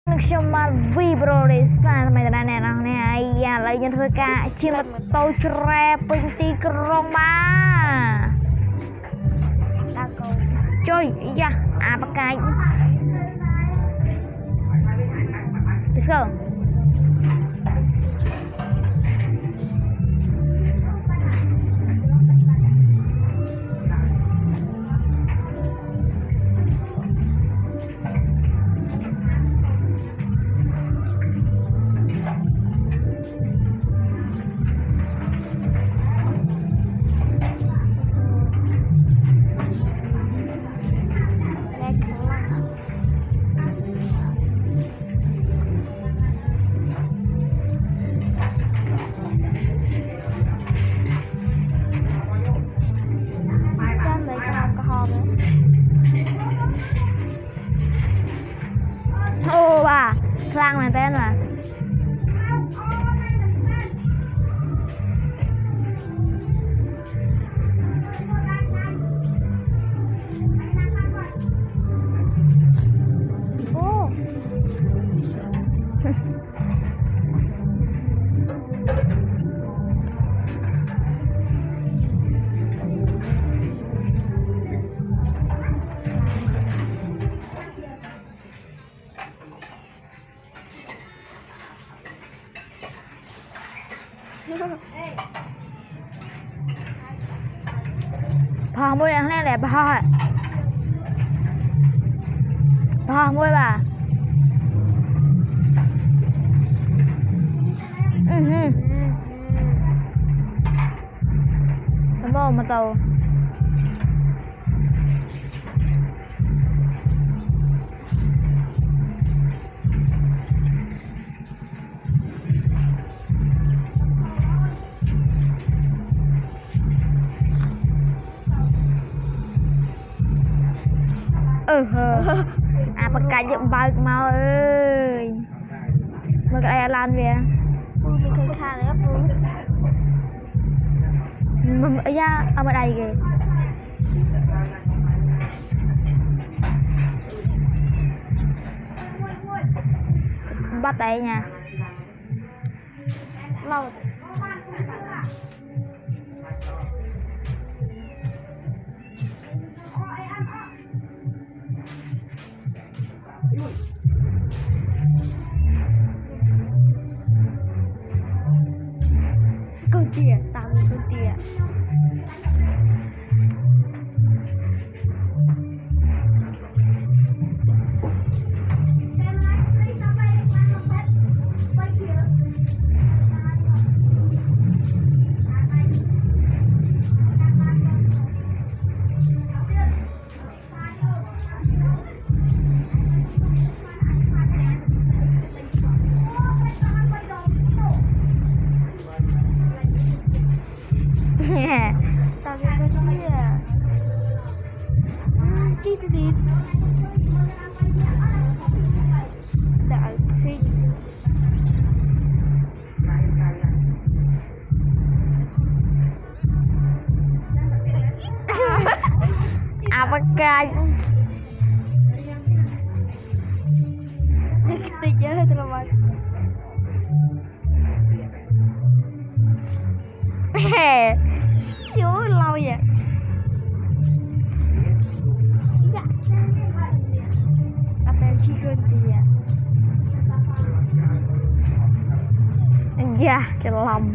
ខ្ញុំមក Vibro ទេសារថ្មីដដែលអ្នកនរនេះអាយ៉ាឥឡូវយើងធ្វើការជាម៉ូតូច្រែពេញទីក្រុងបាទតាកូនជួយយ៉ាអាបកាយ Let's go ô bà khang này tên mà ôพอมวยอย่างนี้แหละพอมวยป่ะมันบอกมาโตà bật cái dựng bật mau ơi bật cái lan về mình khai đấy mình ở ra ở đây kìa bắt tay nha lâu con tỉa tao con tỉa tao cái tỉa chi thì đại phi apa cái tiga hết rồi mà chú lâu vậy dạ cái lòng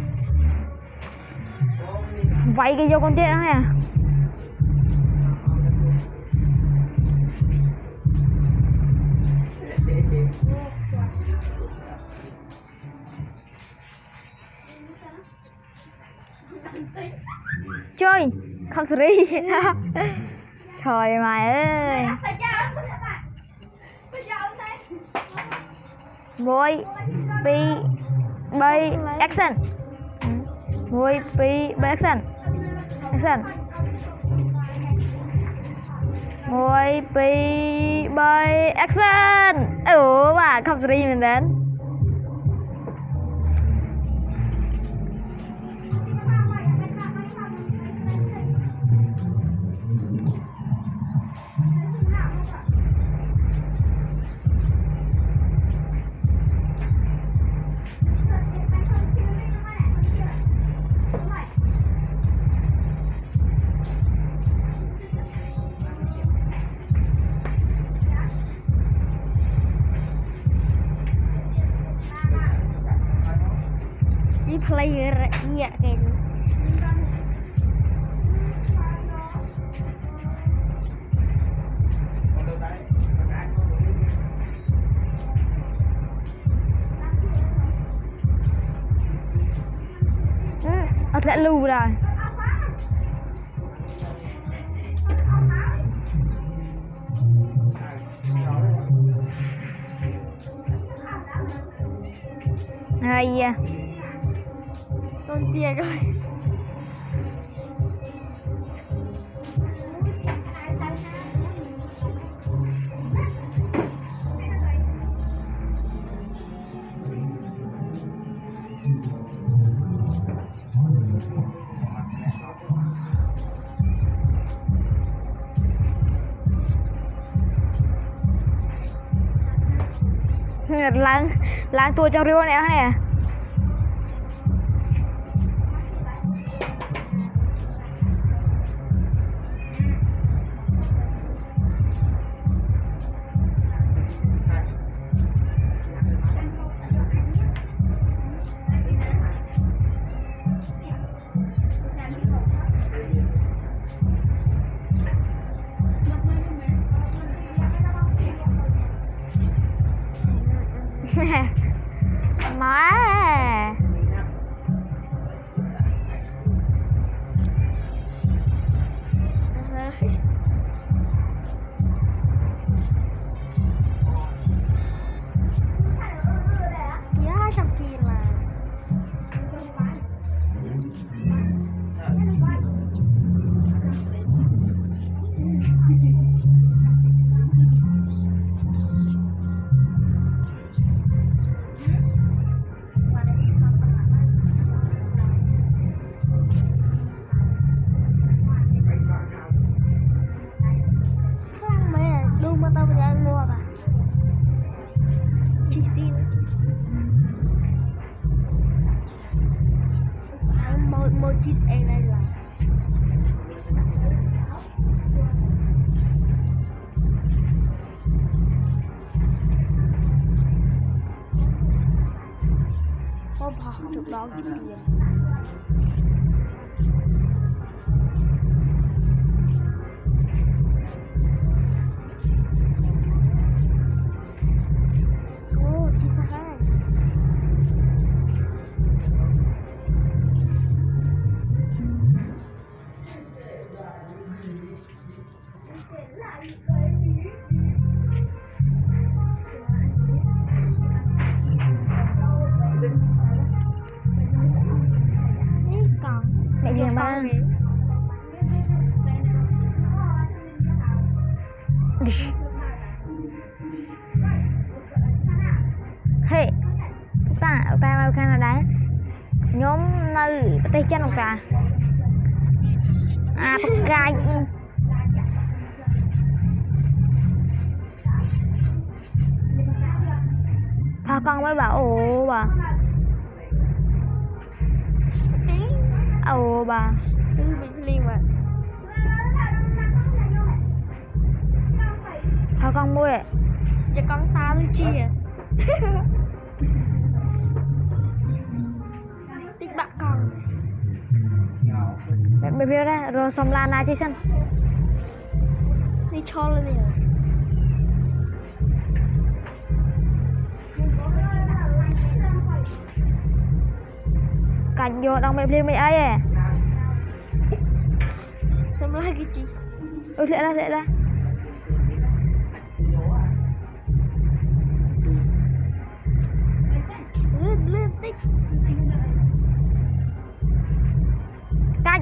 vậy cái vô con tiết đó nè chơi không xử lý trời mày ơi môi pi bay action môi pi bay action môi pi bay action bà không xử lý mình đến đi play nhẹ cái lại lù rồi. Hay à. con tia rồi. Lang tua trong riêu này nè. Má Ya Shakira. Một chiếc em đây là có bỏ được đó cái gì ô chị sao hết mẹ gì mà hey ta vào Canada nhóm nơi tây chân không cả à bắt gai pha con mới bảo ồ bà ồ bà mình liên mà pha con mua cho con ta thôi chi à tích bạn con mẹ biết đấy rồi xong lan na chứ sân đi cho lên nè cảnh vô đang mẹ mày ấy à xem lại cái gì lẹ ra lên tích canh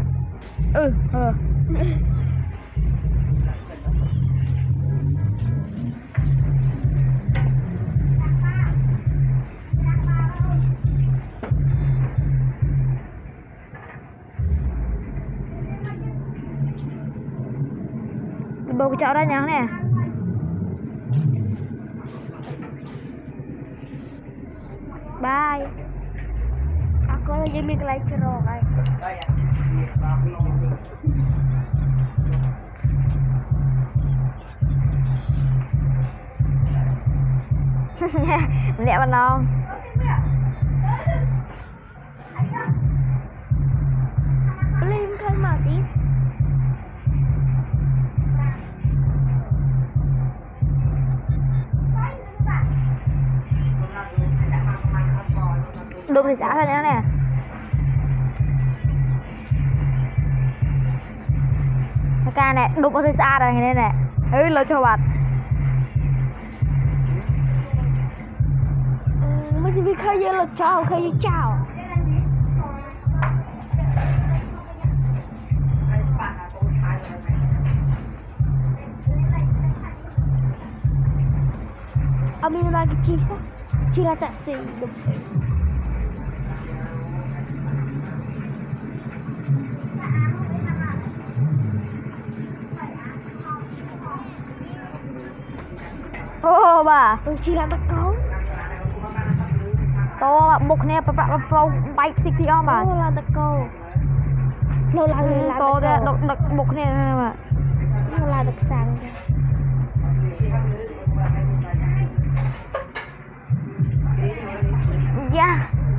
bầu cái chợ ra nhá nè bye aku lagi mikir lagi cerok ay mẹ bạn non đụng thì xả ra nha nè. Ca nè đụng thì xả ra này nè. Lời cho bạn. Mới chỉ biết khơi dây là chào. Amin lagi cisa. Cila tak sih hidup. Bà Cila tak kau. To bục nè pro bay xịt thì bà. Là tak kau. Lâu là to ra đực bục nè mà. Là tak sang. Yeah.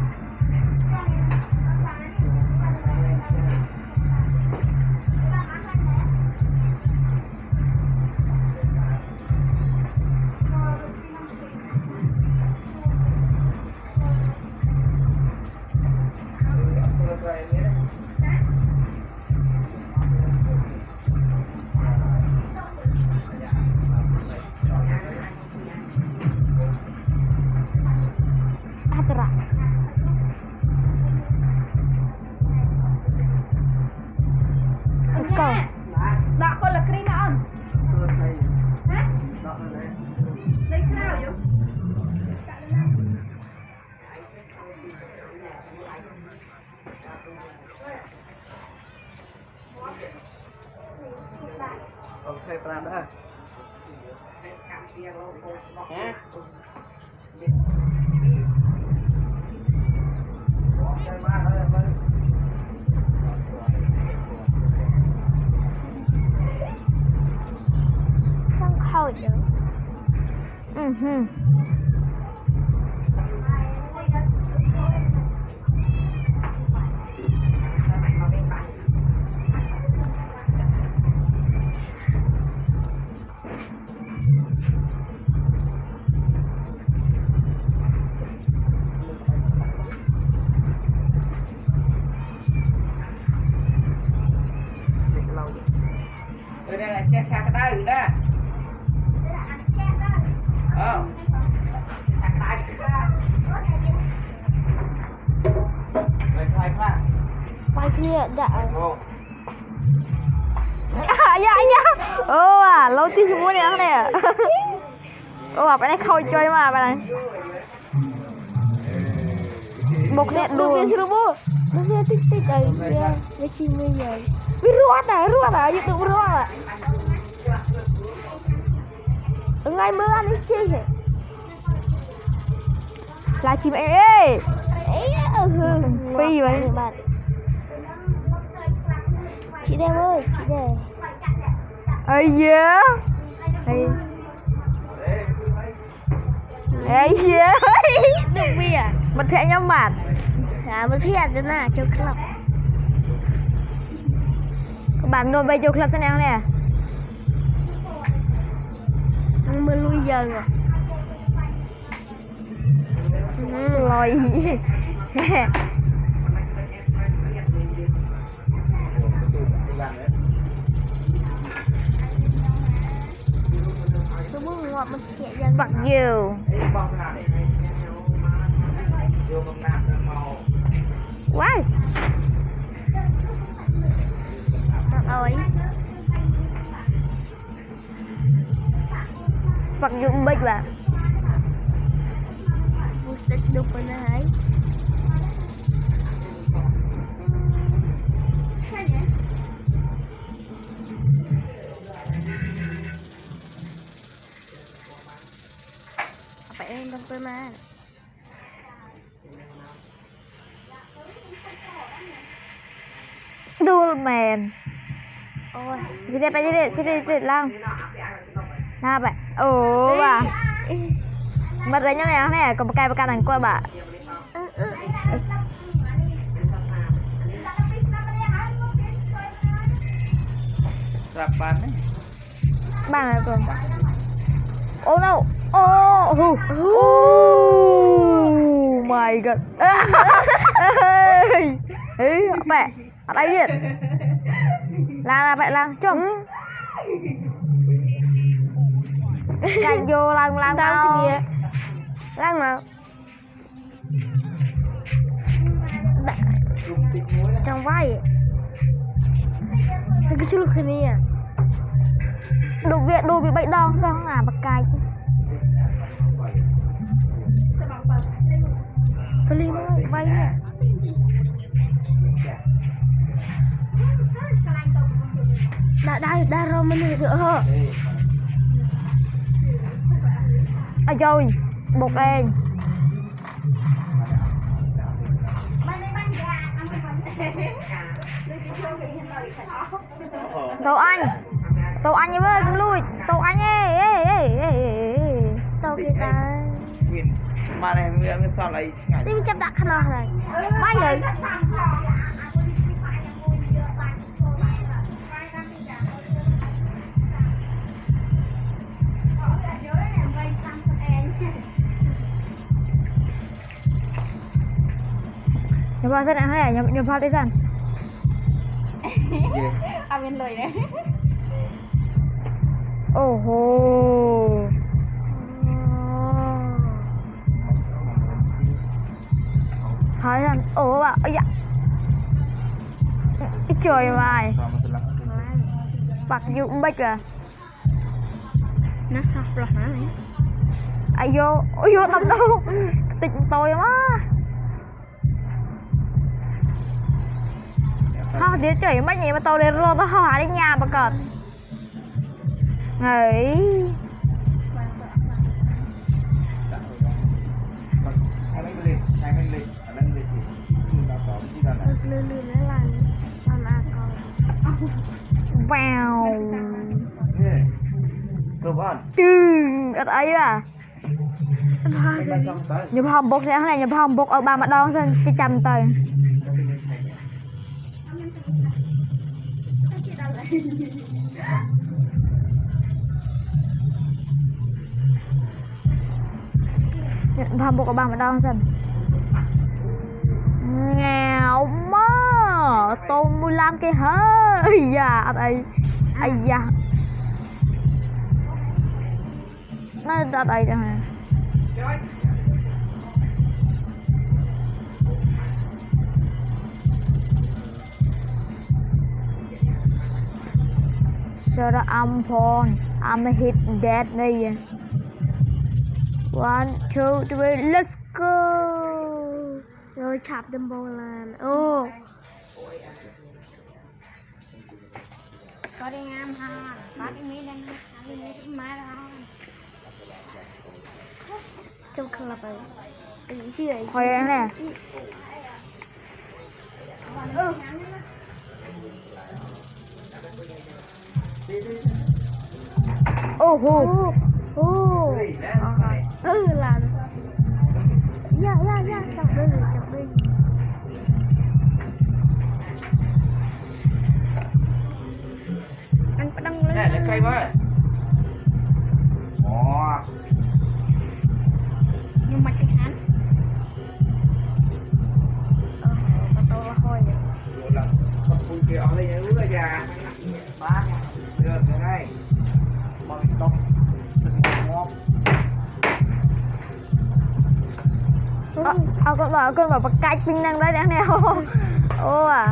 Let's go. Đọc con là cream on. Hả? Lấy cái nào vậy? Ok, làm đó. Hả? Không khâu được. Đây là che xa cái đây đó. Quay kia đã. Dạ. Lâu tí semua ni nè. Bạn này khôi chơi mà bạn này. Bục nè Đồ đùa. kia serubu. Đồ kia tik ay dia macam ni. Ruat dah, YouTube ruat. Ngay mưa ăn đi chi hả? Là chim ê. Pi vậy. Chị đây ơi, chị đây. Ây da. Ây da. Đừng bia. Mình thẹn nhau mặt. Mình thấy anh nè, cho club. Các bạn nôn về vô club thế nào nè. Mình lui giờ rồi. Lòi. Tôi muốn ngọt mình kẹt dân. Fuck you. Why? Ôi. Fuck you big bà. Buset đục vào này. Phải em đâm tôi mà. Dual man. Ôi. Jadi lang. Nah, Pak. Oh, bà. Mất đấy nhau này, có một cái thằng qua bà. Sarapan nih. Bang này con. Oh no. Oh my my god ê mẹ ở đây đi là mẹ làm chung chạy vô lần lần Tao đâu kia. Lang mà. Trong vai. Sao cái lúc này à? đồ bị bệnh đòn sao không à bạc cài Beli nó vai nè. Đã rồi mình được hả? à trời bột em tàu anh như với lui tàu anh Tao kita. Mà này mình sao lại ngày Đi chấp đặt khăn này. Bao giờ? nhập vào sân hay là nhập vào đi sân À bên lời đấy. oh hỏi sân bảo ơi dạ cái trời mày bạc dụng bích à Nó học lọt hả này? ai vô đâm đâu tịnh tôi má ha đĩa chửi mấy nhỉ mà tao đến rồi tao hỏi đến nhà mà cợt ấy Lươn nó làm à con. vào Coba. ở ấy à nhập hòm bột sẽ này nhập hòm bột ở ba mặt đón xem cái trăm tờ nhập hòm bột ở ba mặt đón xem nghèo má tôm 15 cái hả ây da ở đây ây da nó ở đây rồi hả so that I'm hit that đây 1 2 3 let's go Rồi chạp đâm bầu là ô Có đi ngam ha. Có đi mấy đang đi mấy má đó. trong club rồi. Ý gì vậy? hồi em nè ô hô Làm dạ chọc đi anh có đăng lên Nè, để cây quá. Ồ. nhưng mà cái hắn có to là thôi Rồi là con pui kia ở đây nữa là già. Ba. Được rồi đây. Bao nhiêu tông? Ngon. con bảo bạc cạch pin năng đấy đáng nè ô à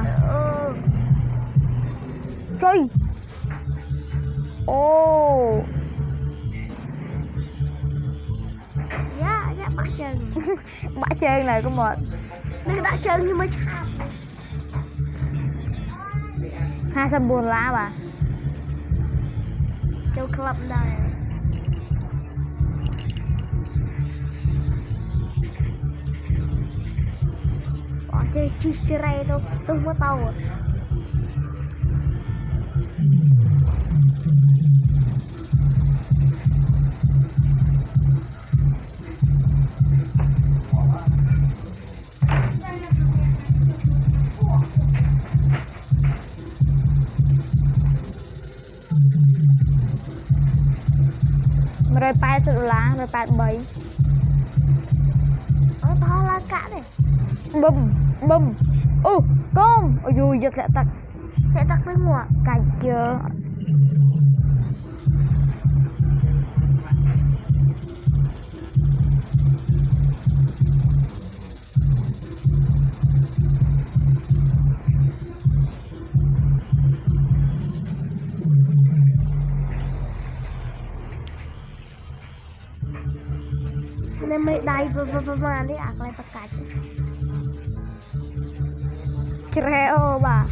trời ô dạ bắt chân bả chơi này có một nó đã chân nhưng mà chạp 2 lá bà trong club đây chơi chi ray đâu tôi không có tàu à $180 $187 to là cả bum bum con ôi dùi giật sẽ tắt tới ngoại cài chờ nên mới đầy mà đi ạc lại tất cả Creo bà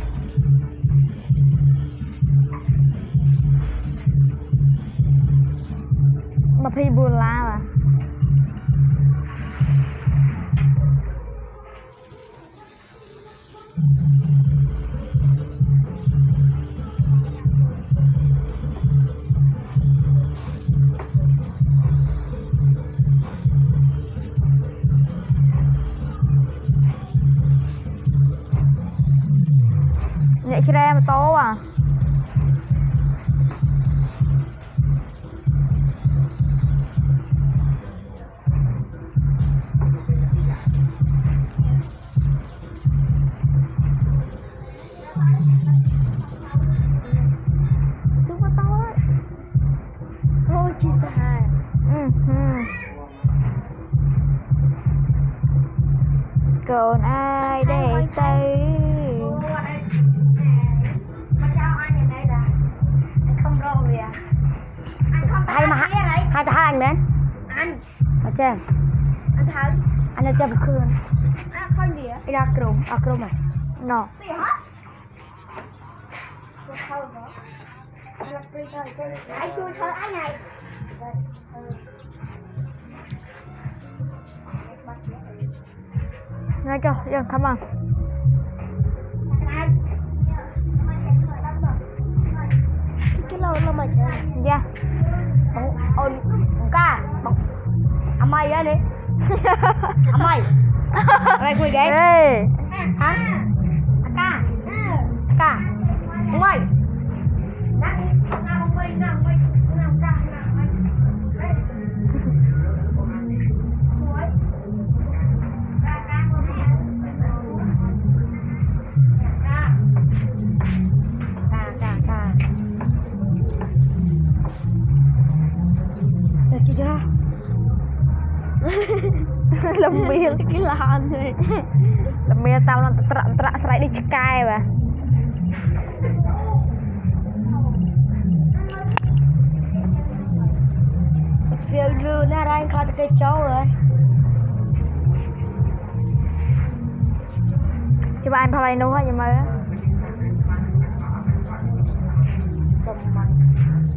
mà phi buồn la bà nhẹ tre mà to à chúng có to đấy thôi chỉ sai còn ai để tay hay mà hai ta hai anh đấy anh ở trên anh thắng anh là chậm khương không gì á anh ra krom này nó gì hả anh chui thôi anh này nói cho dân cảm ơn cái lâu mà dạ ôn ca à mày á đi à mày đây quỳ ghế ê hả ca mày chị chưa làm miên cái làn này làm miên tao làm tρα sải đi cay bà phía lư na ra anh khai cái cháu rồi chứ bà anh phải nu hết vậy mà sầm mặt